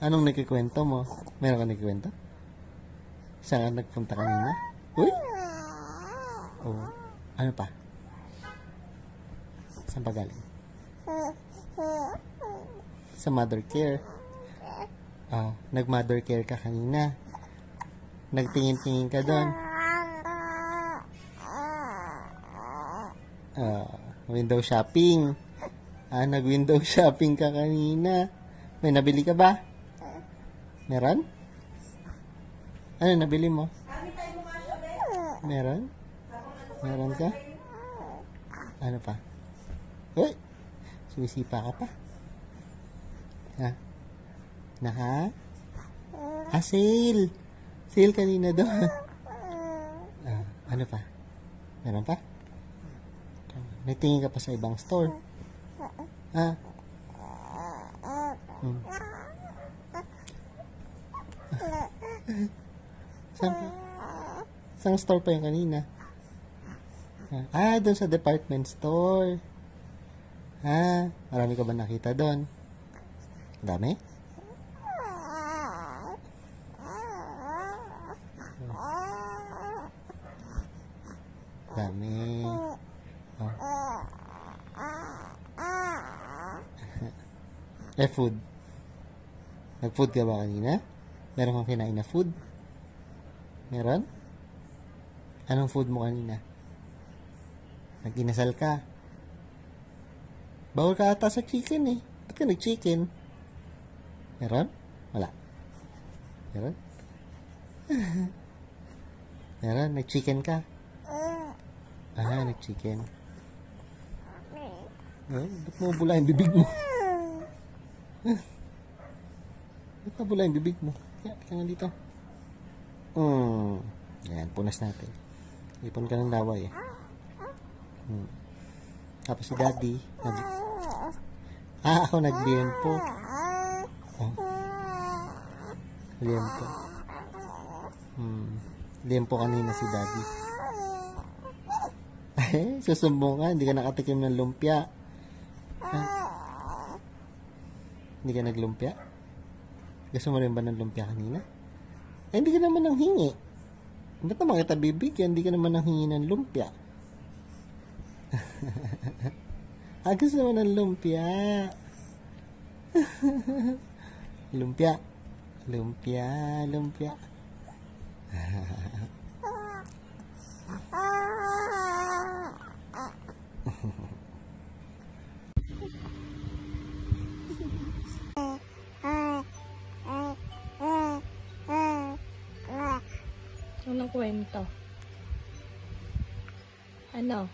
Anong nagkikwento mo? Meron ka nagkikwento? Saan ka nagpunta kanina? Uy! Oh. Ano pa? Saan pa galing? Sa mother care. Nag-mother care ka kanina. Nagtingin-tingin ka doon. Window shopping. Nag-window shopping ka kanina. May nabili ka ba? Meron? Ano nabili mo? Meron? Meron ka? Ano pa? Uy! Sumisipa ka pa? Sale! Sale kanina doon. Ano pa? Meron pa? Nagtingin ka pa sa ibang store? Saan store pa yung kanina? Doon sa department store. Marami ka ba nakita doon? Dami? Dami. Food. Nag-food ka ba kanina? Meron kang kinain na food? Meron? Anong food mo kanina? Nag-inasal ka? Bawal ka ata sa chicken eh. Ba't ka nag-chicken? Meron? Wala. Meron? Meron? Nag-chicken ka? Nag-chicken. Ba't mo bula yung bibig mo? Ba't mo bula yung bibig mo? Tika nga dito. Yan, punas natin. Ipon ka ng laway eh. Tapos si daddy ako nagliempo. Liempo. Liempo kanina si daddy. Susumbong ka, hindi ka nakatikim ng lumpia. Hindi ka naglumpia? Gusto mo rin ba ng lumpia kanina? Hindi ka naman nang hingi. Ba't naman kita bibigyan? Hindi ka naman nang hingi ng lumpia. Gusto mo ng lumpia. Lumpia. Lumpia. Lumpia. Anong kwento? Ano?